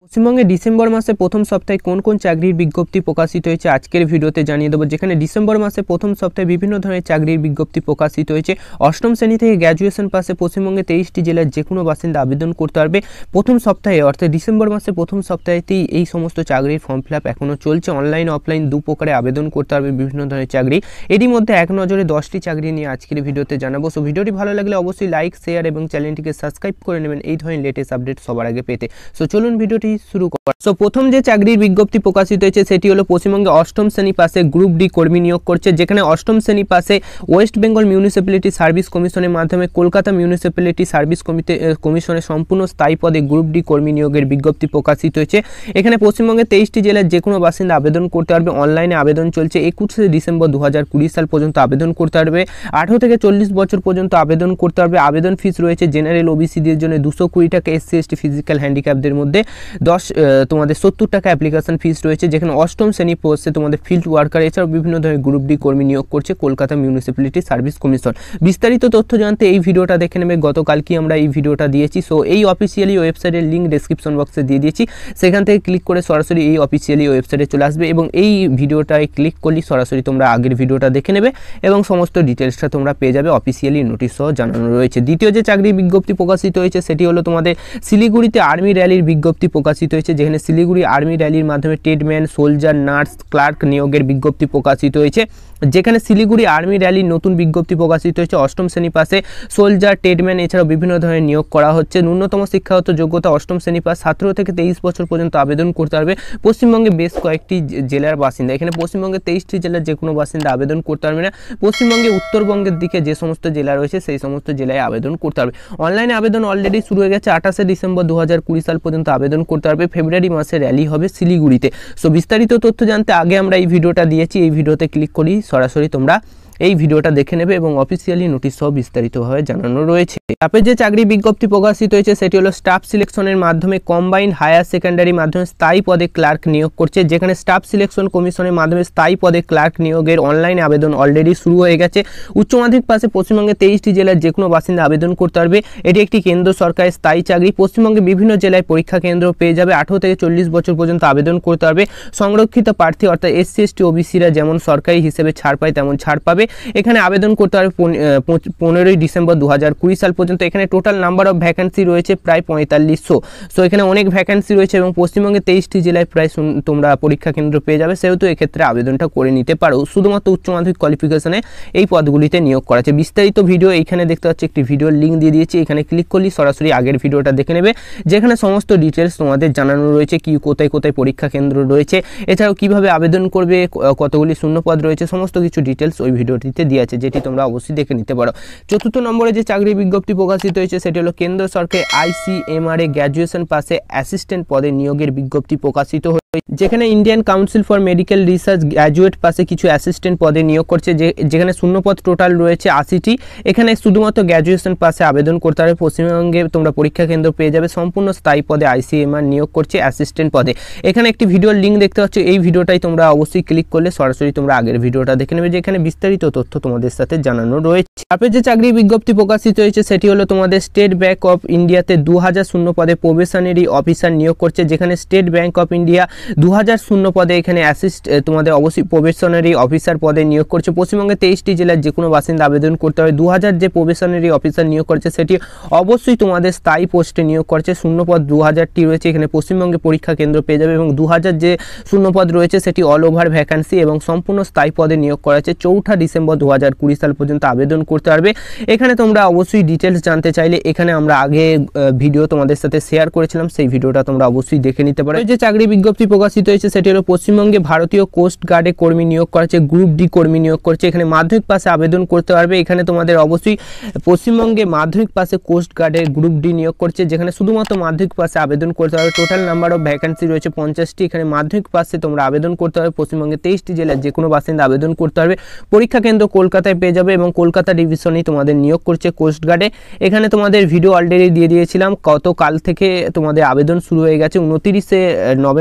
পশ্চিমবঙ্গে ডিসেম্বর মাসে প্রথম সপ্তাহে কোন কোন চাকরির বিজ্ঞপ্তি প্রকাশিত হয়েছে আজকের ভিডিওতে জানিয়ে দেবো। যেখানে ডিসেম্বর মাসে প্রথম সপ্তাহে বিভিন্ন ধরনের চাকরির বিজ্ঞপ্তি প্রকাশিত হয়েছে। অষ্টম শ্রেণী থেকে গ্র্যাজুয়েশন পাশে পশ্চিমবঙ্গে 23টি জেলার যে কোনো বাসিন্দা আবেদন করতে পারবে প্রথম সপ্তাহে, অর্থাৎ ডিসেম্বর মাসে প্রথম সপ্তাহেতেই এই সমস্ত চাকরির ফর্ম ফিল আপ এখনও চলছে। অনলাইন অফলাইন দু প্রকারে আবেদন করতে পারবে বিভিন্ন ধরনের চাকরি। এরই মধ্যে এক নজরে 10টি চাকরি নিয়ে আজকের ভিডিওতে জানাবো। সো ভিডিওটি ভালো লাগলে অবশ্যই লাইক শেয়ার এবং চ্যানেলটিকে সাবস্ক্রাইব করে নেবেন এই ধরনের লেটেস্ট আপডেট সবার আগে পেতে। সো চলুন ভিডিওটি শুরু করা। প্রথম যে চাকরির বিজ্ঞপ্তি প্রকাশিত হয়েছে সেটি হলো পশ্চিমবঙ্গে অষ্টম শ্রেণী পাশে গ্রুপ ডি কর্মী নিয়োগ করছে। যেখানে অষ্টম শ্রেণী পাশে ওয়েস্ট বেঙ্গল মিউনিসিপ্যালিটি সার্ভিস কমিশনের মাধ্যমে কলকাতা মিউনিসিপ্যালিটি সার্ভিস কমিশনের সম্পূর্ণ স্থায়ী পদে গ্রুপ ডি কর্মী নিয়োগের বিজ্ঞপ্তি প্রকাশিত হয়েছে। এখানে পশ্চিমবঙ্গে 23টি জেলার যে কোনো বাসিন্দা আবেদন করতে পারবে। অনলাইনে আবেদন চলছে। 21শে ডিসেম্বর 2020 সাল পর্যন্ত আবেদন করতে পারবে। 18 থেকে 40 বছর পর্যন্ত আবেদন করতে পারবে। আবেদন ফিস রয়েছে জেনারেল ওবিসিদের জন্য 220 টাকা, এসসি এসটি ফিজিক্যাল হ্যান্ডিক্যাপদের মধ্যে তোমাদের 70 টাকা অ্যাপ্লিকেশন ফিস রয়েছে। যেখানে অষ্টম শ্রেণী পোস্টে তোমাদের ফিল্ড ওয়ার্কার এছাড়াও বিভিন্ন ধরনের গ্রুপ ডি কর্মী নিয়োগ করছে কলকাতা মিউনিসিপ্যালিটি সার্ভিস কমিশন। বিস্তারিত তথ্য জানতে এই ভিডিওটা দেখে নেবে। গতকালকে আমরা এই ভিডিওটা দিয়েছি। সো এই অফিসিয়ালি ওয়েবসাইটের লিঙ্ক ডেসক্রিপশন বক্সে দিয়ে দিয়েছি। সেখান থেকে ক্লিক করে সরাসরি এই অফিসিয়ালি ওয়েবসাইটে চলে আসবে এবং এই ভিডিওটায় ক্লিক করলে সরাসরি তোমরা আগের ভিডিওটা দেখে নেবে এবং সমস্ত ডিটেলসটা তোমরা পেয়ে যাবে। অফিসিয়ালি নোটিশ সহ জানানো রয়েছে। দ্বিতীয় যে চাকরির বিজ্ঞপ্তি প্রকাশিত হয়েছে সেটি হলো তোমাদের শিলিগুড়িতে আর্মি র্যালির বিজ্ঞপ্তি প্রকাশিত হয়েছে। যেখানে শিলিগুড়ি আর্মি র্যালির মাধ্যমে ট্রেডম্যান, সোলজার, নার্স, ক্লার্ক নিয়োগের বিজ্ঞপ্তি প্রকাশিত হয়েছে। যেখানে শিলিগুড়ি আর্মি র্যালির নতুন বিজ্ঞপ্তি প্রকাশিত হয়েছে। অষ্টম শ্রেণী পাশে সোলজার, ট্রেডম্যান এছাড়াও বিভিন্ন ধরনের নিয়োগ করা হচ্ছে। ন্যূনতম শিক্ষাগত যোগ্যতা অষ্টম শ্রেণী পাস। 17 থেকে 23 বছর পর্যন্ত আবেদন করতে পারবে পশ্চিমবঙ্গে বেশ কয়েকটি জেলার বাসিন্দা। এখানে পশ্চিমবঙ্গে 23টি জেলার যে কোনো বাসিন্দা আবেদন করতে পারবে না। পশ্চিমবঙ্গে উত্তরবঙ্গের দিকে যে সমস্ত জেলা রয়েছে সেই সমস্ত জেলায় আবেদন করতে পারবে। অনলাইনে আবেদন অলরেডি শুরু হয়ে গেছে। 28শে ডিসেম্বর 2020 সাল পর্যন্ত আবেদন করতে পারবে। ফেব্রুয়ারি মাসে র্যালি হবে শিলিগুড়িতে। সো বিস্তারিত তথ্য জানতে আগে আমরা এই ভিডিওটা দিয়েছি। এই ভিডিওতে ক্লিক করি সরাসরি তোমরা এই ভিডিওটা দেখে নেবে এবং অফিসিয়ালি নোটিশ সহ বিস্তারিতভাবে জানানো রয়েছে। তারপরে যে চাকরি বিজ্ঞপ্তি প্রকাশিত হয়েছে সেটি হলো স্টাফ সিলেকশনের মাধ্যমে কম্বাইন্ড হায়ার সেকেন্ডারি মাধ্যমে স্থায়ী পদে ক্লার্ক নিয়োগ করছে। যেখানে স্টাফ সিলেকশন কমিশনের মাধ্যমে স্থায়ী পদে ক্লার্ক নিয়োগের অনলাইনে আবেদন অলরেডি শুরু হয়ে গেছে। উচ্চ মাধ্যমিক পাশে পশ্চিমবঙ্গে 23টি জেলার যে কোনো বাসিন্দা আবেদন করতে পারবে। এটি একটি কেন্দ্র সরকারের স্থায়ী চাকরি। পশ্চিমবঙ্গে বিভিন্ন জেলায় পরীক্ষা কেন্দ্র পেয়ে যাবে। 18 থেকে 40 বছর পর্যন্ত আবেদন করতে পারবে। সংরক্ষিত প্রার্থী অর্থাৎ এসসি এসটি ওবিসিরা যেমন সরকারি হিসেবে ছাড় পায় তেমন ছাড় পাবে। এখানে আবেদন করতে হবে 15ই ডিসেম্বর 2020 সাল পর্যন্ত। এখানে টোটাল নাম্বার অফ ভ্যাকেন্সি রয়েছে প্রায় 4500। সো এখানে অনেক ভ্যাকেন্সি রয়েছে এবং পশ্চিমবঙ্গে 23টি জেলায় প্রায় তোমরা পরীক্ষা কেন্দ্র পেয়ে যাবে। সেহেতু এক্ষেত্রে আবেদনটা করে নিতে পারো। শুধুমাত্র উচ্চ মাধ্যমিক কোয়ালিফিকেশনে এই পদগুলিতে নিয়োগ করা আছে। বিস্তারিত ভিডিও এইখানে দেখতে পাচ্ছি, একটি ভিডিওর লিঙ্ক দিয়ে দিয়েছি। এখানে ক্লিক করলে সরাসরি আগের ভিডিওটা দেখে নেবে, যেখানে সমস্ত ডিটেলস তোমাদের জানানো রয়েছে। কি কোথায় কোথায় পরীক্ষা কেন্দ্র রয়েছে, এছাড়াও কিভাবে আবেদন করবে, কতগুলি শূন্যপদ রয়েছে, সমস্ত কিছু ডিটেলস ওই ভিডিওটিতে দিয়ে আছে, যেটি তোমরা অবশ্যই দেখে নিতে পারো। চতুর্থ নম্বরে যে চাকরি বিজ্ঞপ্তি প্রকাশিত হয়েছে সেটি হলো কেন্দ্র সরকারের ICMR এ গ্র্যাজুয়েশন পাশে অ্যাসিস্ট্যান্ট পদে নিয়োগের বিজ্ঞপ্তি প্রকাশিত হয়েছে। যেখানে Indian council for medical research graduate পাশে কিছু অ্যাসিস্ট্যান্ট পদে নিয়োগ করছে। যেখানে শূন্যপদ টোটাল রয়েছে 80টি। এখানে শুধুমাত্র গ্র্যাজুয়েশন পাশে আবেদন করতে হবে। পশ্চিমবঙ্গে তোমরা পরীক্ষা কেন্দ্র পেয়ে যাবে। সম্পূর্ণ স্থায়ী পদে ICMR নিয়োগ করছে অ্যাসিস্ট্যান্ট পদে। এখানে একটি ভিডিওর লিঙ্ক দেখতে পাচ্ছ। এই ভিডিওটাই তোমরা অবশ্যই ক্লিক করলে সরাসরি তোমরা আগের ভিডিওটা দেখে নেবে, যেখানে বিস্তারিত তথ্য তোমাদের সাথে জানানো রয়েছে। তারপরে যে চাকরি বিজ্ঞপ্তি প্রকাশিত হয়েছে সেটি হলো তোমাদের স্টেট ব্যাংক অফ ইন্ডিয়াতে 2000 শূন্য পদে প্রবেশনারি অফিসার নিয়োগ করছে। যেখানে স্টেট ব্যাংক অফ ইন্ডিয়া 2000 শূন্য পদে এখানে তোমাদের অবশ্যই প্রবেশনারি অফিসার পদে নিয়োগ করছে। পশ্চিমবঙ্গে 23টি জেলার যে কোনো বাসিন্দা আবেদন করতে হবে। 2000 যে প্রবেশনারি অফিসার নিয়োগ করছে সেটি অবশ্যই তোমাদের স্থায়ী পোস্টে নিয়োগ করছে। শূন্যপদ 2000টি রয়েছে। এখানে পশ্চিমবঙ্গে পরীক্ষা কেন্দ্র পেয়ে যাবে এবং 2000 যে শূন্যপদ রয়েছে সেটি অল ওভার ভ্যাকান্সি এবং সম্পূর্ণ স্থায়ী পদে নিয়োগ করা হচ্ছে। 4 ডিসেম্বর 2020 সাল পর্যন্ত আবেদন করতে পারবে। এখানে তোমরা অবশ্যই ডিটেলস জানতে চাইলে এখানে আমরা আগে ভিডিও তোমাদের সাথে শেয়ার করেছিলাম, সেই ভিডিওটা তোমরা অবশ্যই দেখে নিতে পারো। যে চাকরি বিজ্ঞপ্তি প্রকাশিত হয়েছে সেটি হলো পশ্চিমবঙ্গে ভারতীয় কোস্ট গার্ডে কর্মী নিয়োগ করেছে। গ্রুপ ডি কর্মী নিয়োগ করছে। এখানে মাধ্যমিক পাশে আবেদন করতে পারবে। এখানে তোমাদের অবশ্যই পশ্চিমবঙ্গে মাধ্যমিক পাশে কোস্ট গার্ডে গ্রুপ ডি নিয়োগ করছে। যেখানে শুধুমাত্র মাধ্যমিক পাশে আবেদন করতে পারবে। টোটাল নাম্বার অফ ভ্যাকেন্সি রয়েছে 50টি। এখানে মাধ্যমিক পাশে তোমরা আবেদন করতে পারবে। পশ্চিমবঙ্গে 23টি জেলার যে কোনো বাসিন্দা আবেদন করতে পারবে। পরীক্ষা কেন্দ্র কলকাতায় পেয়ে যাবে এবং কলকাতা ডিভিশনেই তোমাদের নিয়োগ করছে কোস্ট গার্ডে। এখানে তোমাদের ভিডিও অলরেডি দিয়ে দিয়েছিলাম। গতকাল থেকে তোমাদের আবেদন শুরু হয়ে গেছে। 29শে নভেম্বর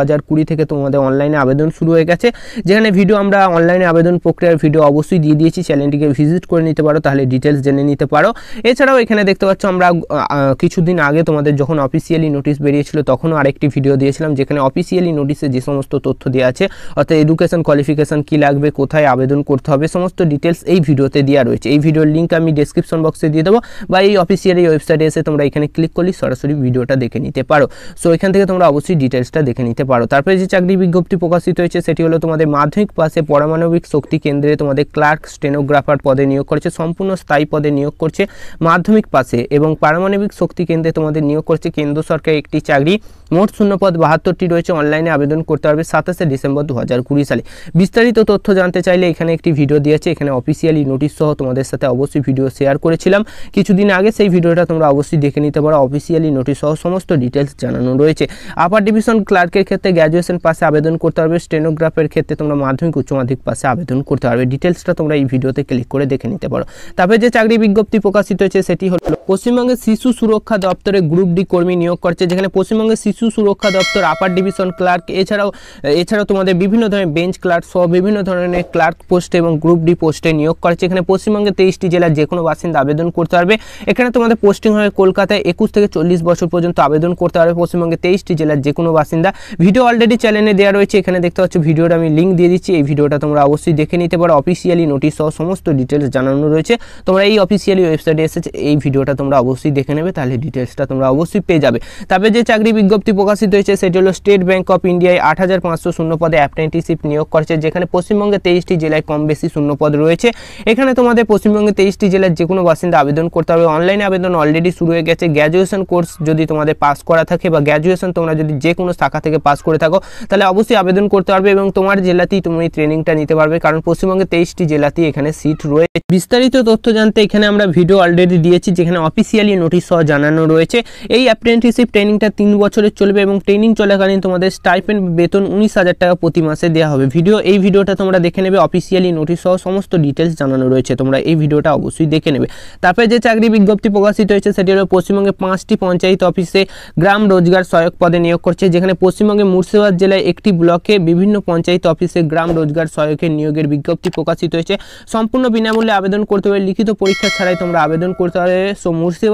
2020 থেকে তোমাদের অনলাইনে আবেদন শুরু হয়ে গেছে, যেখানে ভিডিও আমরা অনলাইনে আবেদন প্রক্রিয়ার ভিডিও অবশ্যই দিয়ে দিয়েছি, চ্যানেলটিকে ভিজিট করে নিতে পারো, তাহলে ডিটেলস জেনে নিতে পারো। এছাড়াও এখানে দেখতে পাচ্ছ আমরা কিছুদিন আগে তোমাদের যখন অফিসিয়ালি নোটিশ বেরিয়েছিল তখনও আরেকটি ভিডিও দিয়েছিলাম, যেখানে অফিসিয়ালি নোটিশে যে সমস্ত তথ্য দেওয়া আছে, অর্থাৎ এডুকেশন কোয়ালিফিকেশন কী লাগবে, কোথায় আবেদন করতে হবে, সমস্ত ডিটেলস এই ভিডিওতে দেওয়া রয়েছে। এই ভিডিওর লিঙ্ক আমি ডেসক্রিপশন বক্সে দিয়ে দেবো, বা এই অফিসিয়ালি ওয়েবসাইটে এসে তোমরা এখানে ক্লিক করলে সরাসরি ভিডিওটা দেখে নিতে পারো। সো এখান থেকে তোমরা অবশ্যই ডিটেলসটা দেখে নিতে পারো। তারপরে যে চাকরি বিজ্ঞপ্তি প্রকাশিত হয়েছে সেটি হলো তোমাদের মাধ্যমিক পাশে পারমাণবিক শক্তি কেন্দ্রে তোমাদের ক্লার্ক স্টেনোগ্রাফার পদে নিয়োগ করছে, সম্পূর্ণ স্থায়ী পদে নিয়োগ করছে মাধ্যমিক পাশে, এবং পারমাণবিক শক্তি কেন্দ্রে তোমাদের নিয়োগ করছে কেন্দ্র সরকারের একটি চাকরি। মোট শূন্যপদ 72টি রয়েছে, অনলাইনে আবেদন করতে পারবে 27 ডিসেম্বর 2020 সালে। বিস্তারিত তথ্য জানতে চাইলে এখানে একটি ভিডিও দিয়েছে, এখানে অফিসিয়ালি নোটিশ সহ তোমাদের সাথে অবশ্যই ভিডিও শেয়ার করেছিলাম কিছুদিন আগে, সেই ভিডিওটা তোমরা অবশ্যই দেখে নিতে পারো। অফিসিয়ালি নোটিশ সহ সমস্ত ডিটেলস জানানো রয়েছে। আপার ডিভিশন ক্লার্কের ক্ষেত্রে গ্র্যাজুয়েশন পাশে আবেদন করতে পারবে, স্টেনোগ্রাফের ক্ষেত্রে তোমরা মাধ্যমিক উচ্চ মাধ্যমিক পাশে আবেদন করতে পারবে। ডিটেলসটা তোমরা এই ভিডিওতে ক্লিক করে দেখে নিতে পারো। তারপরে যে চাকরি বিজ্ঞপ্তি প্রকাশিত হয়েছে সেটি হলো পশ্চিমবঙ্গের শিশু সুরক্ষা দপ্তরে গ্রুপ ডি কর্মী নিয়োগ করছে, যেখানে পশ্চিমবঙ্গের শিশু সুরক্ষা দপ্তর আপার ডিভিশন ক্লার্ক এছাড়াও তোমাদের বিভিন্ন ধরনের বেঞ্চ ক্লার্ক সহ বিভিন্ন ধরনের ক্লার্ক পোস্টে এবং গ্রুপ ডি পোস্টে নিয়োগ করছে। এখানে পশ্চিমবঙ্গের 23টি জেলার যে কোনো বাসিন্দা আবেদন করতে পারবে। এখানে তোমাদের পোস্টিং হয় কলকাতায়, 21 থেকে 40 বছর পর্যন্ত আবেদন করতে পারবে পশ্চিমবঙ্গের 23টি জেলার যে কোনো বাসিন্দা। ভিডিও অলরেডি চ্যানেলে দেওয়া রয়েছে, এখানে দেখতে পাচ্ছ ভিডিওর আমি লিঙ্ক দিয়ে দিচ্ছি, এই ভিডিওটা তোমরা অবশ্যই দেখে নিতে পারো। অফিসিয়ালি নোটিশ সহ সমস্ত ডিটেলস জানানো রয়েছে, তোমরা এই অফিসিয়ালি ওয়েবসাইটে এসেছে এই ভিডিওটা তোমরা অবশ্যই দেখে নেবে, তাহলে ডিটেলসটা তোমরা অবশ্যই পেয়ে যাবে। তবে যে চাকরি বিজ্ঞপ্তি প্রকাশিত হয়েছে সেটি হলো স্টেট ব্যাংক অফ ইন্ডিয়ায় 8500 শূন্যপদে অ্যাপ্রেন্টিসশিপ নিয়োগ করছে, যেখানে পশ্চিমবঙ্গে 23টি জেলায় কম বেশি শূন্যপদ রয়েছে। এখানে তোমাদের পশ্চিমবঙ্গে 23টি জেলার যে কোনো বাসিন্দা আবেদন করতে হবে। অনলাইনে আবেদন অলরেডি শুরু হয়ে গেছে। গ্র্যাজুয়েশন কোর্স যদি তোমাদের পাস করা থাকে বা গ্র্যাজুয়েশন তোমরা যদি যে কোনো শাখা থেকে পাস করে থাকো তাহলে অবশ্যই আবেদন করতে পারবে, এবং তোমার জেলাতেই তুমি ট্রেনিংটা নিতে পারবে, কারণ পশ্চিমবঙ্গে 23টি জেলাতেই এখানে সিট রয়েছে। বিস্তারিত তথ্য জানতে এখানে আমরা ভিডিও অলরেডি দিয়েছি, যেখানে অফিসিয়ালি নোটিশ সহ জানানো রয়েছে। এই অ্যাপ্রেন্টিসশিপ ট্রেনিংটা 3 বছরের চলবে, এবং ট্রেনিং চলাকালীন তোমাদের স্টাইপেন্ড বেতন 19,000 টাকা প্রতি মাসে দেওয়া হবে। এই ভিডিওটা তোমরা দেখে নেবে, অফিসিয়ালি নোটিশ সহ সমস্ত ডিটেলস জানানো রয়েছে, তোমরা এই ভিডিওটা অবশ্যই দেখে নেবে। তারপরে যে চাকরি বিজ্ঞপ্তি প্রকাশিত হয়েছে সেটি হলো পশ্চিমবঙ্গে 5টি পঞ্চায়েত অফিসে গ্রাম রোজগার সহায়ক পদে নিয়োগ করছে, যেখানে পশ্চিমবঙ্গে মুর্শিদাবাদ জেলায় একটি ব্লকে বিভিন্ন পঞ্চায়েত অফিসে গ্রাম রোজগার সহায়কের নিয়োগের বিজ্ঞপ্তি প্রকাশিত হয়েছে। সম্পূর্ণ বিনামূল্যে আবেদন করতে হবে, লিখিত পরীক্ষা ছাড়াই তোমরা আবেদন করতে পারবে। সো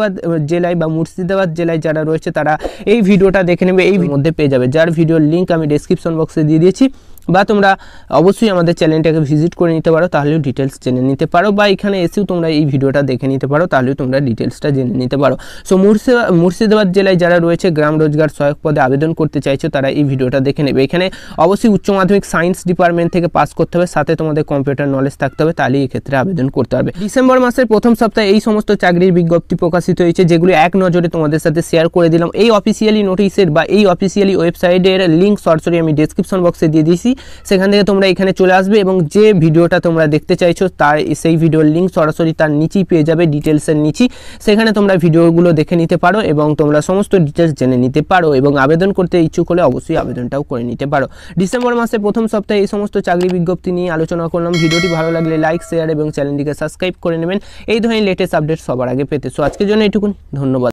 মুর্শিদাবাদ জেলায় যারা রয়েছে তারা এই ভিডিওটা দেখে নেবে, এই মধ্যে পেয়ে যাবে, যার ভিডিওর লিঙ্ক আমি ডেসক্রিপশন বক্সে দিয়ে দিয়েছি, বা তোমরা অবশ্যই আমাদের চ্যানেলটাকে ভিজিট করে নিতে পারো, তাহলেও ডিটেলস জেনে নিতে পারো, বা এখানে এসেও তোমরা এই ভিডিওটা দেখে নিতে পারো, তাহলেও তোমরা ডিটেলসটা জেনে নিতে পারো। সো মুর্শিদাবাদ জেলায় যারা রয়েছে গ্রাম রোজগার সহায়ক পদে আবেদন করতে চাইছো তারা এই ভিডিওটা দেখে নেবে। এখানে অবশ্যই উচ্চ মাধ্যমিক সায়েন্স ডিপার্টমেন্ট থেকে পাস করতে হবে, সাথে তোমাদের কম্পিউটার নলেজ থাকতে হবে, তাহলেই এক্ষেত্রে আবেদন করতে হবে। ডিসেম্বর মাসের প্রথম সপ্তাহে এই সমস্ত চাকরির বিজ্ঞপ্তি প্রকাশিত হয়েছে, যেগুলি এক নজরে তোমাদের সাথে শেয়ার করে দিলাম। এই অফিসিয়ালি নোটিশের বা এই অফিসিয়ালি ওয়েবসাইটের লিঙ্ক সরাসরি আমি ডেসক্রিপশন বক্সে দিয়ে দিয়েছি, সেখান থেকে তোমরা এখানে চলে আসবে, এবং যে ভিডিওটা তোমরা দেখতে চাইছো তার সেই ভিডিওর লিঙ্ক সরাসরি তার নিচেই পেয়ে যাবে, ডিটেলসের নিচেই, সেখানে তোমরা ভিডিওগুলো দেখে নিতে পারো এবং তোমরা সমস্ত ডিটেলস জেনে নিতে পারো, এবং আবেদন করতে ইচ্ছুক হলে অবশ্যই আবেদনটাও করে নিতে পারো। ডিসেম্বর মাসের প্রথম সপ্তাহে এই সমস্ত চাকরি বিজ্ঞপ্তি নিয়ে আলোচনা করলাম। ভিডিওটি ভালো লাগলে লাইক, শেয়ার এবং চ্যানেলটিকে সাবস্ক্রাইব করে নেবেন এই ধরনের লেটেস্ট আপডেট সবার আগে পেতে। সো আজকের জন্য এইটুকুন, ধন্যবাদ।